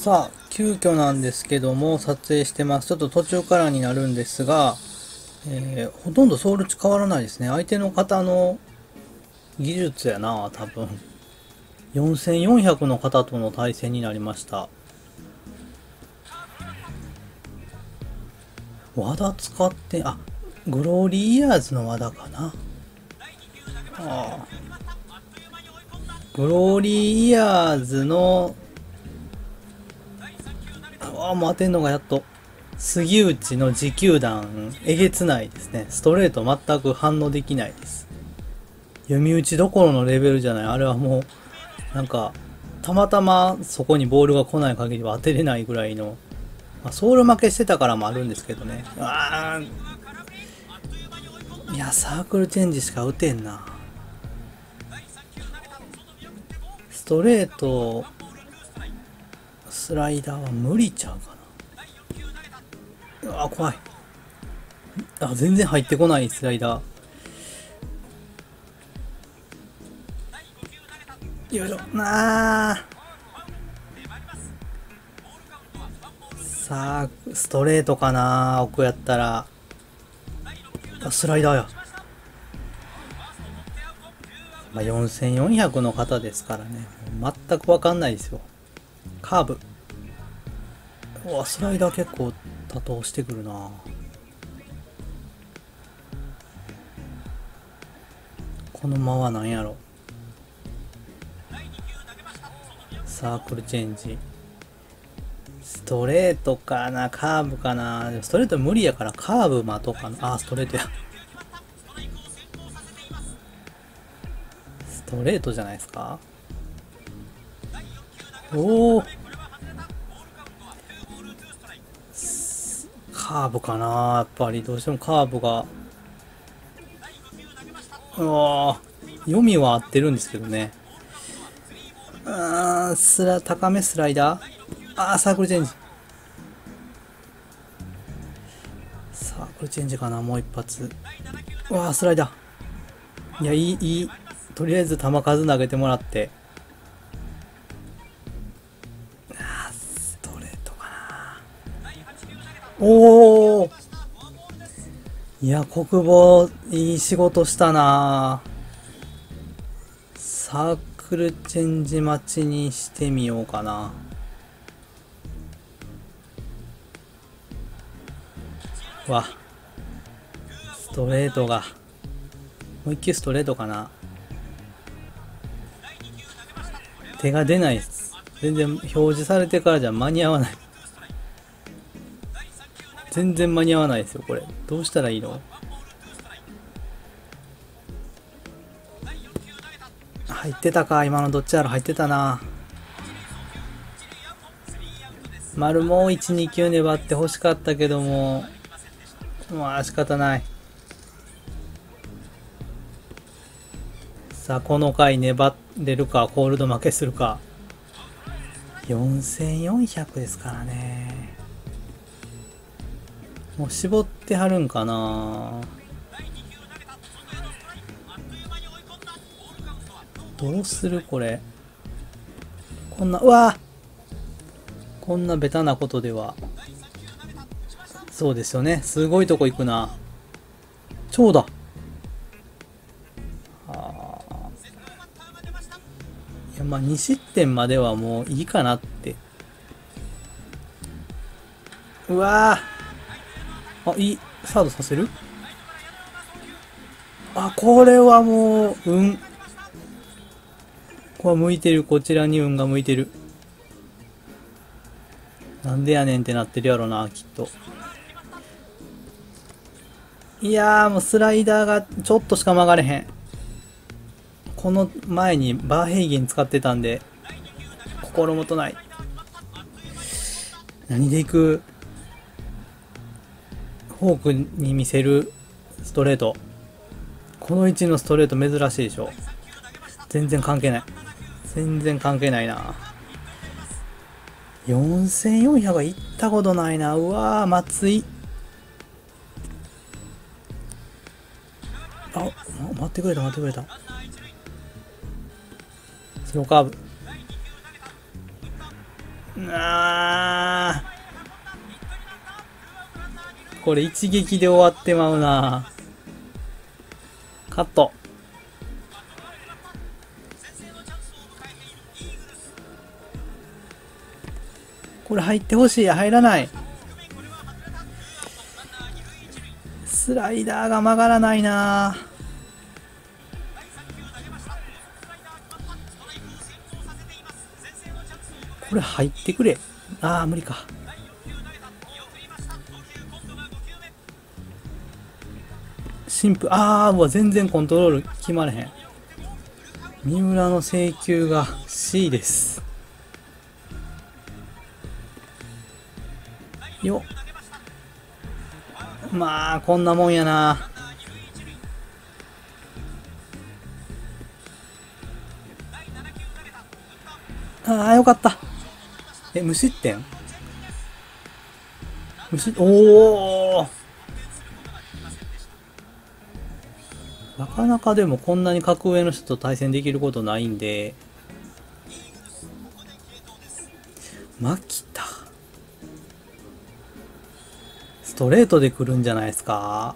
さあ、急遽なんですけども、撮影してます。ちょっと途中からになるんですが、ほとんどソウル値変わらないですね。相手の方の技術やな、多分。4400の方との対戦になりました。和田使って、グローリーイヤーズの和田かな。あグローリーイヤーズの、もう当てんのがやっと。杉内の持久弾、えげつないですね。ストレート全く反応できないです。弓打ちどころのレベルじゃない。あれはもう、なんか、たまたまそこにボールが来ない限りは当てれないぐらいの、ソウル負けしてたからもあるんですけどね。いや、サークルチェンジしか打てんな。ストレート、スライダーは無理ちゃうかな。怖い。全然入ってこないスライダー。よいしょ。さあ、ストレートかな、奥やったら。スライダーや。4400の方ですからね。全くわかんないですよ。カーブ。スライダー結構多投してくるな。この間は何やろ。サークルチェンジ。ストレートかな、カーブかな。ストレート無理やからカーブ待とうかな。ストレートや。ストレートじゃないですか。カーブかな、やっぱりどうしてもカーブが。読みは合ってるんですけどね。高めスライダー。サークルチェンジ。サークルチェンジかな、もう一発。スライダー。いや、いい。とりあえず球数投げてもらって。ストレートかな。いや、国防、いい仕事したな。サークルチェンジ待ちにしてみようかな。ストレートが。もう一球ストレートかな。手が出ないです。全然表示されてからじゃ間に合わない。全然間に合わないですよ、これ。どうしたらいいの？入ってたか、今のどっちやろ、入ってたな。丸もう1、2球粘って欲しかったけども、仕方ない。さあ、この回粘れるか、コールド負けするか。4400ですからね。もう絞ってはるんかな。どうするこれ。こんなベタなことでは。そうですよね。すごいとこ行くな。長打。いや、2失点まではもういいかなって。いい。サードさせる？これはもう、これ向いてる。こちらに運が向いてる。なんでやねんってなってるやろな、きっと。いやー、もうスライダーがちょっとしか曲がれへん。この前にバーヘイゲン使ってたんで、心もとない。何でいく？フォークに見せるストレート。この位置のストレート珍しいでしょ。全然関係ない。全然関係ないな。4400は行ったことないな。松井。待ってくれた。スローカーブ。 あー、これ一撃で終わってまうな。カット。これ入ってほしい。入らない。スライダーが曲がらないな。これ入ってくれ。ああ、無理か。ああ、うわ、全然コントロール決まれへん。三浦の制球が C です。よっ。まあ、こんなもんやな。ああ、よかった。無失点おお、なかなかでもこんなに格上の人と対戦できることないんで、牧田。ストレートで来るんじゃないですか。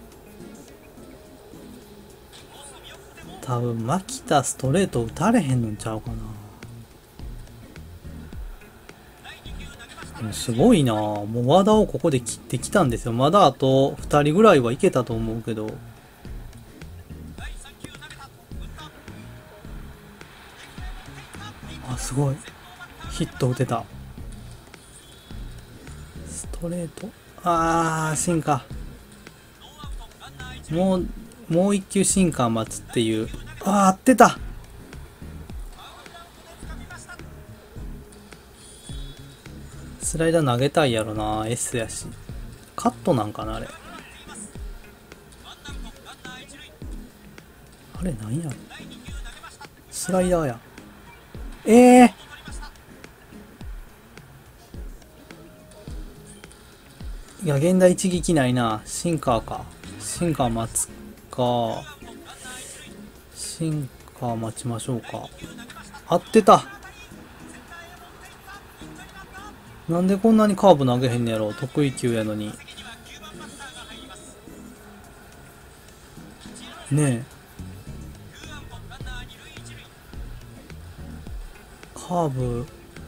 多分、牧田ストレート打たれへんのんちゃうかな。でもすごいな。もう和田をここで切ってきたんですよ。まだあと2人ぐらいはいけたと思うけど。あ、すごい。ヒット打てた。ストレート。あー、シンカー。もう一球シンカー待つっていう。あー、合ってた。スライダー投げたいやろな。S やし。カットなんかな、あれ。あれなんやろ。スライダーや。いや、現代一撃ないな。シンカーか。シンカー待つか。シンカー待ちましょうか。合ってた。なんでこんなにカーブ投げへんねやろ。得意球やのに。ねえ。カーブ。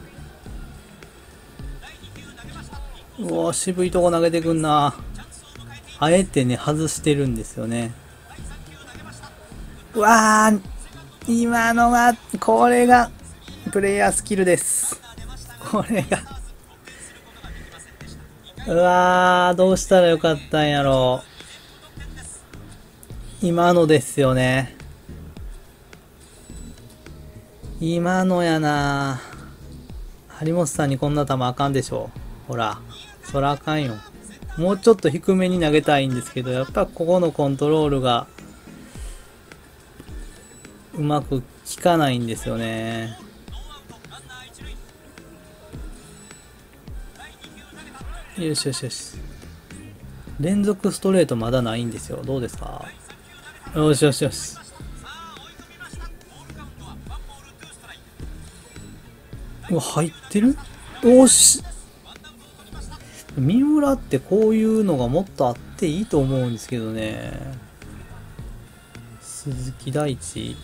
うわ、渋いとこ投げてくんな。あえてね、外してるんですよね。うわー、今のが、これが、プレイヤースキルです。これが。うわー、どうしたらよかったんやろう。今のですよね。今のやな。張本さんにこんな球あかんでしょ。ほら、そらあかんよ。もうちょっと低めに投げたいんですけど、やっぱここのコントロールがうまく効かないんですよね。よしよしよし。連続ストレートまだないんですよ。どうですか？よしよしよし。うわ、入ってる？おし。三浦ってこういうのがもっとあっていいと思うんですけどね。鈴木大地。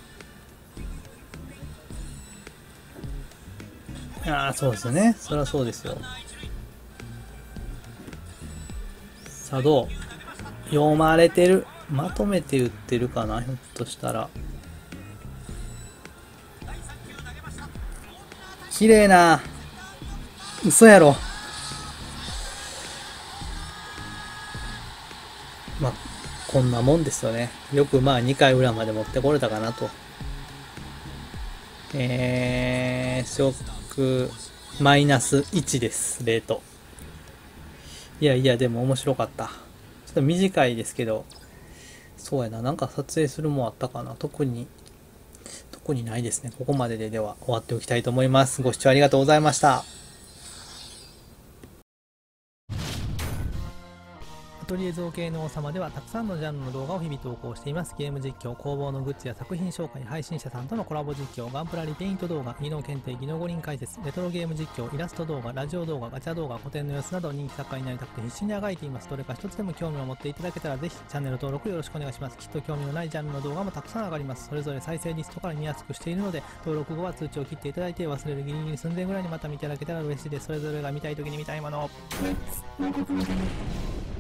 ああ、そうですよね。そりゃそうですよ。さあ、どう？読まれてる。まとめて打ってるかな、ひょっとしたら。綺麗な。嘘やろ。まあ、こんなもんですよね。よくまあ2回裏まで持ってこれたかなと。ショック、マイナス1です、レート。いやいや、でも面白かった。ちょっと短いですけど、そうやな、なんか撮影するもんあったかな。特にないですね。ここまででは終わっておきたいと思います。ご視聴ありがとうございました。 トリエ造形の王様ではたくさんのジャンルの動画を日々投稿しています。ゲーム実況、工房のグッズや作品紹介、配信者さんとのコラボ実況、ガンプラリペイント動画、技能検定、技能五輪解説、レトロゲーム実況、イラスト動画、ラジオ動画、ガチャ動画、古典の様子など人気作家になりたくて必死にあがいています。どれか一つでも興味を持っていただけたらぜひチャンネル登録よろしくお願いします。きっと興味のないジャンルの動画もたくさん上がります。それぞれ再生リストから見やすくしているので、登録後は通知を切っていただいて忘れるギリギリ寸前ぐらいにまた見ていただけたら嬉しいです。それぞれが見たい時に見たいものを。